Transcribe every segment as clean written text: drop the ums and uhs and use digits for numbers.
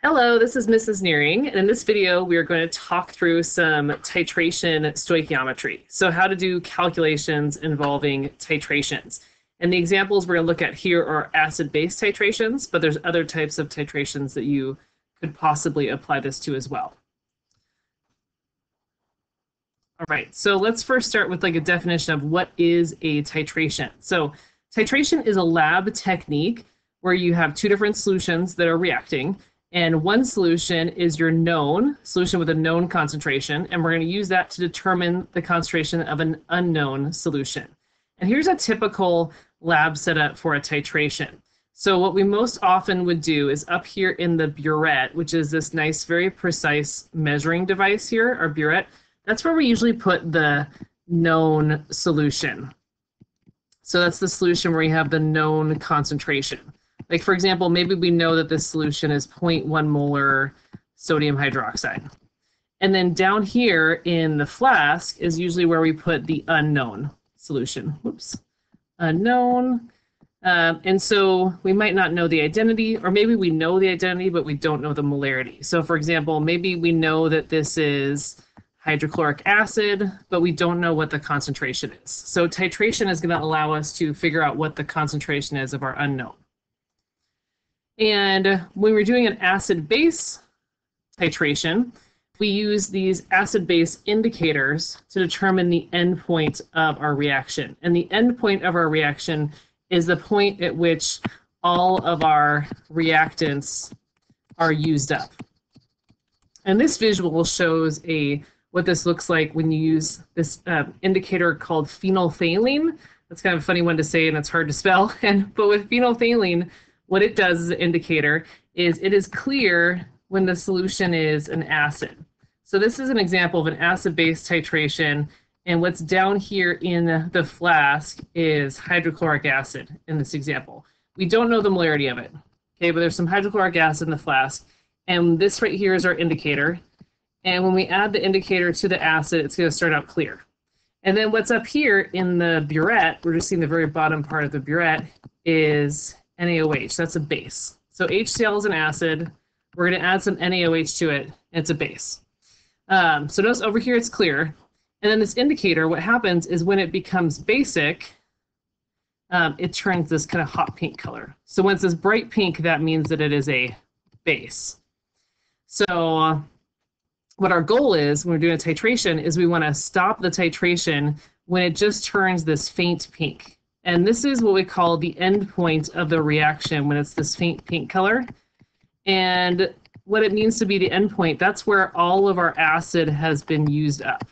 Hello, this is Mrs. Nearing, and in this video we are going to talk through some titration stoichiometry. So how to do calculations involving titrations. And the examples we're going to look at here are acid-base titrations, but there's other types of titrations that you could possibly apply this to as well. All right, so let's first start with like a definition of what is a titration. So titration is a lab technique where you have two different solutions that are reacting. And one solution is your known solution with a known concentration, and we're going to use that to determine the concentration of an unknown solution. And here's a typical lab setup for a titration. So what we most often would do is up here in the burette, which is this nice, very precise measuring device here, our burette, that's where we usually put the known solution. So that's the solution where you have the known concentration. Like, for example, maybe we know that this solution is 0.1 molar sodium hydroxide. And then down here in the flask is usually where we put the unknown solution. Whoops. Unknown. And so we might not know the identity, or maybe we know the identity, but we don't know the molarity. So, for example, maybe we know that this is hydrochloric acid, but we don't know what the concentration is. So titration is going to allow us to figure out what the concentration is of our unknown. And when we're doing an acid-base titration, we use these acid-base indicators to determine the endpoint of our reaction. And the endpoint of our reaction is the point at which all of our reactants are used up. And this visual shows what this looks like when you use this indicator called phenolphthalein. That's kind of a funny one to say, and it's hard to spell. But with phenolphthalein, what it does as an indicator is it is clear when the solution is an acid. So this is an example of an acid-base titration, and what's down here in the flask is hydrochloric acid in this example. We don't know the molarity of it, okay, but there's some hydrochloric acid in the flask, and this right here is our indicator. And when we add the indicator to the acid, it's going to start out clear. And then what's up here in the burette, we're just seeing the very bottom part of the burette, is NaOH. That's a base. So HCl is an acid. We're going to add some NaOH to it, and it's a base. So notice over here it's clear. And then this indicator, what happens is when it becomes basic, it turns this kind of hot pink color. So when it says bright pink, that means that it is a base. So what our goal is when we're doing a titration is we want to stop the titration when it just turns this faint pink. And this is what we call the end point of the reaction when it's this faint pink color. And what it means to be the end point, that's where all of our acid has been used up.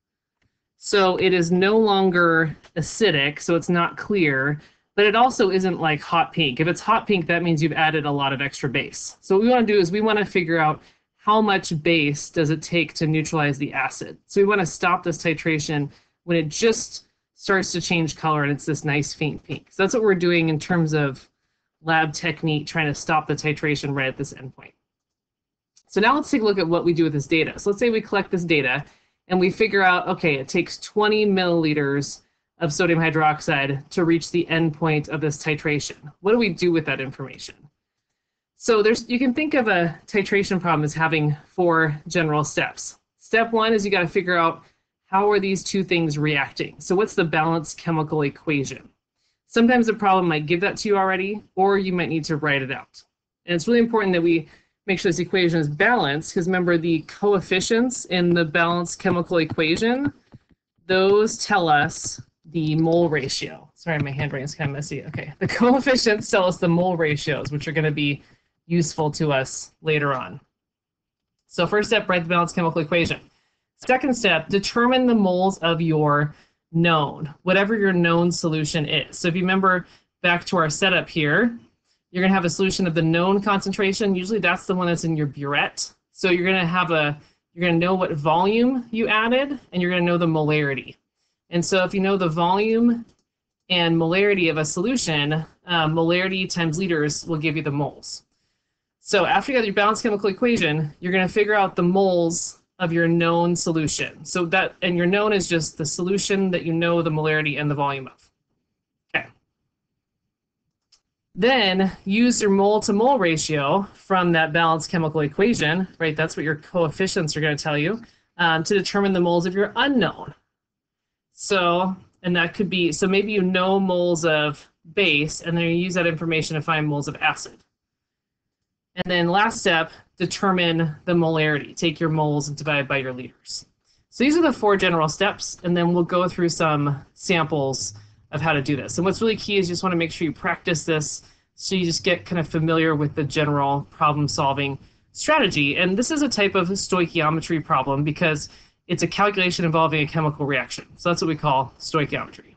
So it is no longer acidic, so it's not clear, but it also isn't like hot pink. If it's hot pink, that means you've added a lot of extra base. So what we want to do is we want to figure out how much base does it take to neutralize the acid. So we want to stop this titration when it just starts to change color and it's this nice faint pink. So that's what we're doing in terms of lab technique, trying to stop the titration right at this endpoint. So now let's take a look at what we do with this data. So let's say we collect this data and we figure out, okay, it takes 20 milliliters of sodium hydroxide to reach the endpoint of this titration. What do we do with that information? So you can think of a titration problem as having 4 general steps. Step 1 is you got to figure out how are these two things reacting? So what's the balanced chemical equation? Sometimes the problem might give that to you already, or you might need to write it out. And it's really important that we make sure this equation is balanced, because remember the coefficients in the balanced chemical equation, those tell us the mole ratio. Sorry, my handwriting is kind of messy. Okay, the coefficients tell us the mole ratios, which are going to be useful to us later on. So first step, write the balanced chemical equation. Second step, determine the moles of your known, whatever your known solution is. So if you remember back to our setup here, you're going to have a solution of the known concentration. Usually that's the one that's in your burette. So you're going to know what volume you added, and you're going to know the molarity. And so if you know the volume and molarity of a solution, molarity times liters will give you the moles. So after you got your balanced chemical equation, you're going to figure out the moles of your known solution. So that, and your known is just the solution that you know the molarity and the volume of. Okay. Then use your mole to mole ratio from that balanced chemical equation, right? That's what your coefficients are going to tell you, to determine the moles of your unknown. So, and that could be, so maybe you know moles of base, and then you use that information to find moles of acid. And then last step, determine the molarity. Take your moles and divide by your liters. So these are the 4 general steps, and then we'll go through some samples of how to do this. And what's really key is you just want to make sure you practice this so you just get kind of familiar with the general problem solving strategy. And this is a type of stoichiometry problem because it's a calculation involving a chemical reaction. So that's what we call stoichiometry.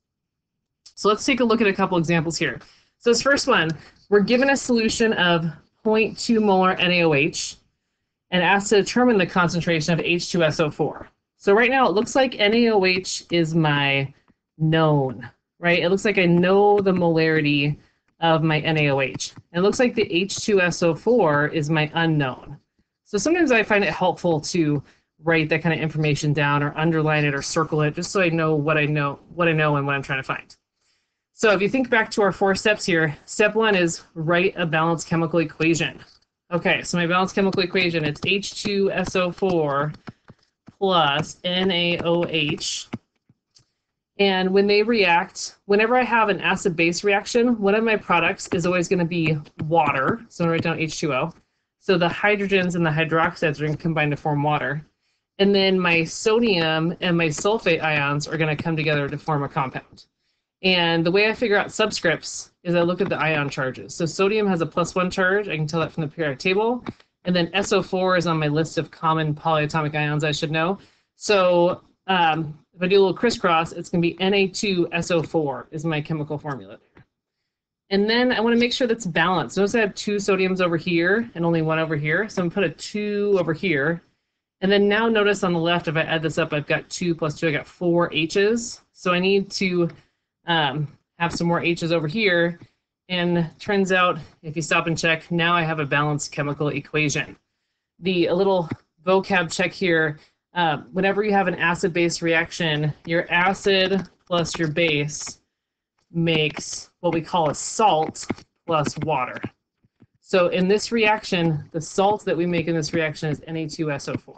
So let's take a look at a couple examples here. So this first one, we're given a solution of 0.2 molar NaOH and asked to determine the concentration of H2SO4. So right now it looks like NaOH is my known, right? It looks like I know the molarity of my NaOH. And it looks like the H2SO4 is my unknown. So sometimes I find it helpful to write that kind of information down or underline it or circle it just so I know what I know and what I'm trying to find. So if you think back to our 4 steps here, step 1 is write a balanced chemical equation. Okay, so my balanced chemical equation, it's H2SO4 plus NaOH. And when they react, whenever I have an acid-base reaction, one of my products is always going to be water. So I'm going to write down H2O. So the hydrogens and the hydroxides are going to combine to form water. And then my sodium and my sulfate ions are going to come together to form a compound. And the way I figure out subscripts is I look at the ion charges. So sodium has a +1 charge. I can tell that from the periodic table. And then SO4 is on my list of common polyatomic ions I should know. So if I do a little crisscross, it's going to be Na2SO4 is my chemical formula there. And then I want to make sure that's balanced. Notice I have 2 sodiums over here and only 1 over here. So I'm going to put a 2 over here. And then now notice on the left, if I add this up, I've got 2 plus 2, I got 4 H's. So I need to have some more H's over here. And turns out, if you stop and check, now I have a balanced chemical equation. A little vocab check here. Whenever you have an acid-base reaction, your acid plus your base makes what we call a salt plus water. So in this reaction, the salt that we make in this reaction is Na2SO4.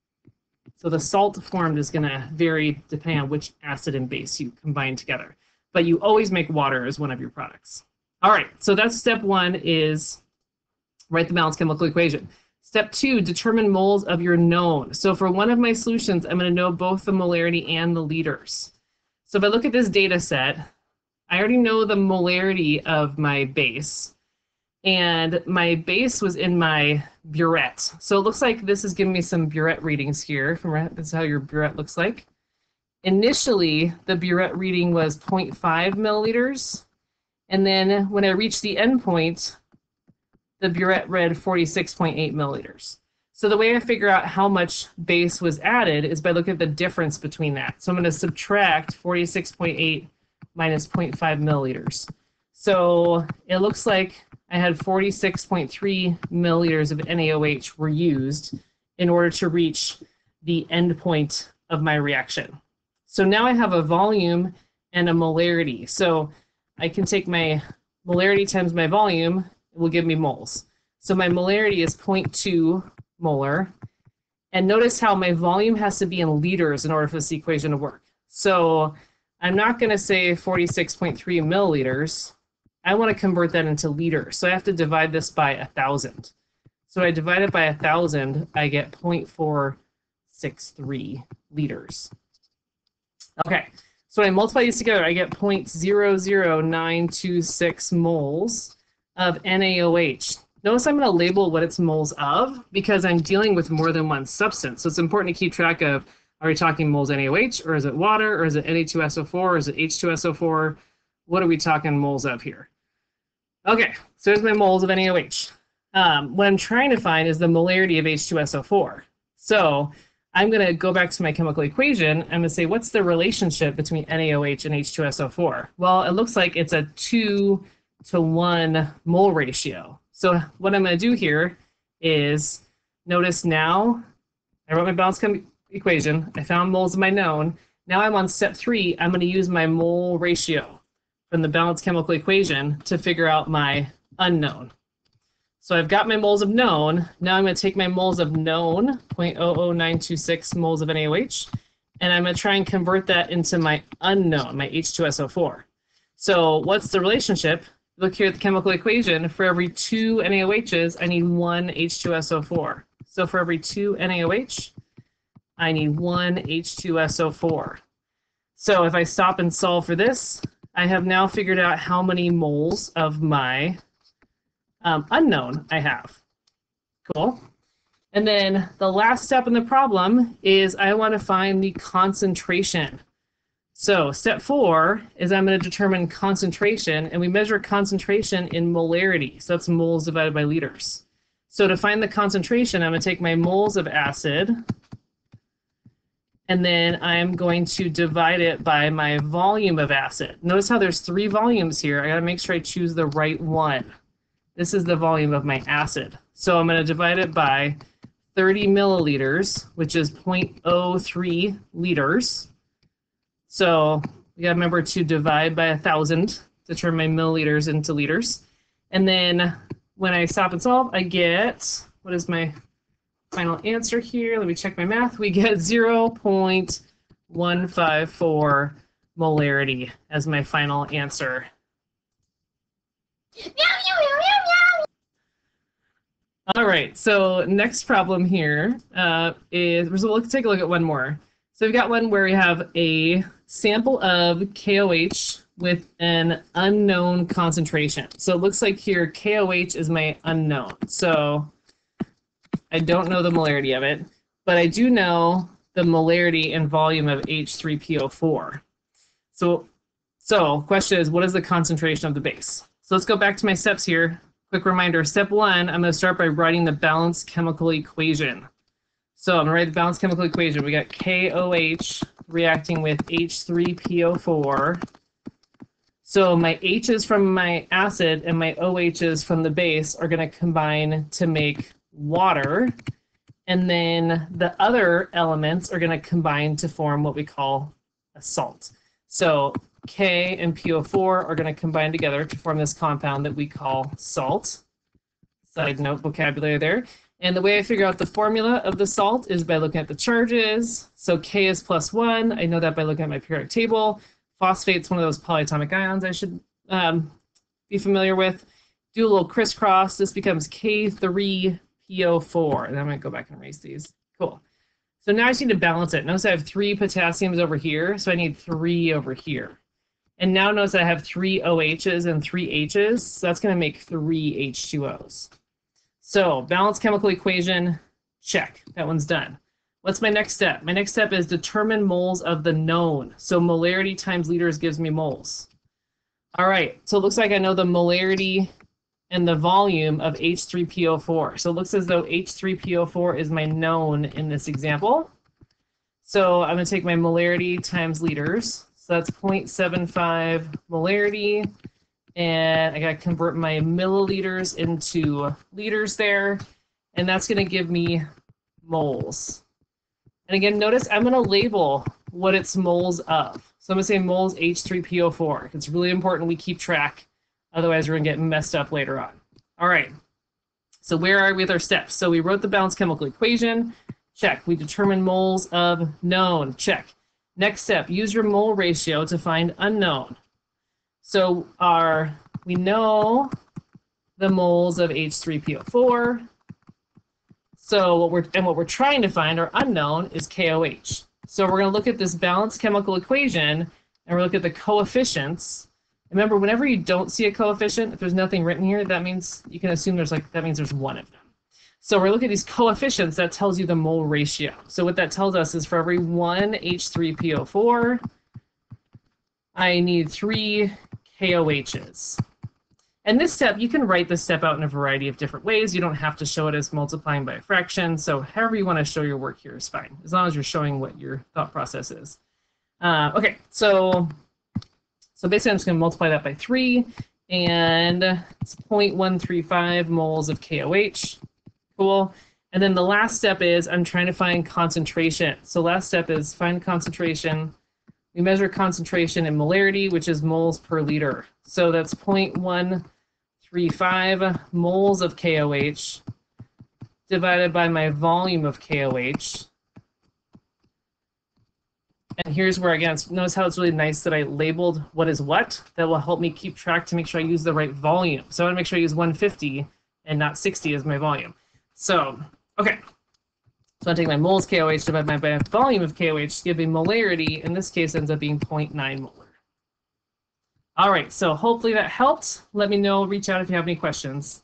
So the salt formed is going to vary depending on which acid and base you combine together. But you always make water as one of your products. All right, so that's step 1 is write the balanced chemical equation. Step 2, determine moles of your known. So for one of my solutions, I'm going to know both the molarity and the liters. So if I look at this data set, I already know the molarity of my base. And my base was in my burette. So it looks like this is giving me some burette readings here. This is how your burette looks like. Initially, the burette reading was 0.5 milliliters. And then when I reached the endpoint, the burette read 46.8 milliliters. So the way I figure out how much base was added is by looking at the difference between that. So I'm going to subtract 46.8 minus 0.5 milliliters. So it looks like I had 46.3 milliliters of NaOH were used in order to reach the endpoint of my reaction. So now I have a volume and a molarity. So I can take my molarity times my volume, it will give me moles. So my molarity is 0.2 molar. And notice how my volume has to be in liters in order for this equation to work. So I'm not going to say 46.3 milliliters. I want to convert that into liters. So I have to divide this by 1,000. So I divide it by 1,000, I get 0.463 liters. Okay, so when I multiply these together, I get 0.00926 moles of NaOH. Notice I'm going to label what it's moles of because I'm dealing with more than one substance. So it's important to keep track of, are we talking moles NaOH, or is it water, or is it Na2SO4, or is it H2SO4? What are we talking moles of here? Okay, so here's my moles of NaOH. What I'm trying to find is the molarity of H2SO4. So I'm going to go back to my chemical equation. I'm going to say, what's the relationship between NaOH and H2SO4? Well, it looks like it's a 2-to-1 mole ratio. So what I'm going to do here is, notice now, I wrote my balanced equation. I found moles of my known. Now I'm on step 3. I'm going to use my mole ratio. from the balanced chemical equation to figure out my unknown. So I've got my moles of known. Now I'm going to take my moles of known, 0.00926 moles of NaOH, and I'm going to try and convert that into my unknown, my H2SO4. So what's the relationship? Look here at the chemical equation. For every 2 NaOHs, I need 1 H2SO4. So for every 2 NaOH, I need 1 H2SO4. So if I stop and solve for this, I have now figured out how many moles of my unknown I have. Cool. And then the last step in the problem is I want to find the concentration. So step 4 is I'm going to determine concentration, and we measure concentration in molarity. So that's moles divided by liters. So to find the concentration, I'm going to take my moles of acid, and then I'm going to divide it by my volume of acid. Notice how there's 3 volumes here. I got to make sure I choose the right one. This is the volume of my acid. So I'm going to divide it by 30 milliliters, which is 0.03 liters. So we got to remember to divide by 1,000 to turn my milliliters into liters. And then when I stop and solve, I get, what is my final answer here? Let me check my math. We get 0.154 molarity as my final answer. All right, so next problem here is, we'll take a look at one more. So we've got one where we have a sample of KOH with an unknown concentration. So it looks like here KOH is my unknown. So I don't know the molarity of it, but I do know the molarity and volume of H3PO4. So question is, what is the concentration of the base? So let's go back to my steps here. Quick reminder, step 1, I'm going to start by writing the balanced chemical equation. So I'm going to write the balanced chemical equation. We got KOH reacting with H3PO4. So my H's from my acid and my OH's from the base are going to combine to make water. And then the other elements are going to combine to form what we call a salt. So K and PO4 are going to combine together to form this compound that we call salt. Side note vocabulary there. And the way I figure out the formula of the salt is by looking at the charges. So K is +1. I know that by looking at my periodic table. Phosphate's one of those polyatomic ions I should be familiar with. Do a little crisscross. This becomes K3PO4. And I'm going to go back and erase these. Cool. So now I just need to balance it. Notice I have 3 potassiums over here, so I need 3 over here. And now notice I have 3 OHs and 3 H's, so that's going to make 3 H2Os. So balanced chemical equation, check. That one's done. What's my next step? My next step is determine moles of the known. So molarity times liters gives me moles. All right, so it looks like I know the molarity and the volume of H3PO4. So it looks as though H3PO4 is my known in this example. So I'm going to take my molarity times liters. So that's 0.75 molarity. And I got to convert my milliliters into liters there. And that's going to give me moles. And again, notice I'm going to label what it's moles of. So I'm going to say moles H3PO4. It's really important we keep track. Otherwise, we're going to get messed up later on. All right. So where are we with our steps? So we wrote the balanced chemical equation. Check. We determined moles of known. Check. Next step, use your mole ratio to find unknown. So we know the moles of H3PO4. So what we're trying to find, our unknown, is KOH. So we're going to look at this balanced chemical equation, and we're going to look at the coefficients. Remember, whenever you don't see a coefficient, if there's nothing written here, that means you can assume that means there's one of them. So we're looking at these coefficients. That tells you the mole ratio. So what that tells us is for every 1 H3PO4, I need 3 KOHs. And this step, you can write this step out in a variety of different ways. You don't have to show it as multiplying by a fraction. So however you want to show your work here is fine, as long as you're showing what your thought process is. Okay, so basically I'm just going to multiply that by 3, and it's 0.135 moles of KOH. Cool. And then the last step is I'm trying to find concentration. So last step is find concentration We measure concentration in molarity, which is moles per liter. So that's 0.135 moles of KOH divided by my volume of KOH. And here's where, again, notice how it's really nice that I labeled what is what. That will help me keep track to make sure I use the right volume. So I want to make sure I use 150 and not 60 as my volume. So, okay. So I'm taking my moles KOH divided by my volume of KOH to give a molarity. In this case, ends up being 0.9 molar. All right, so hopefully that helped. Let me know, reach out if you have any questions.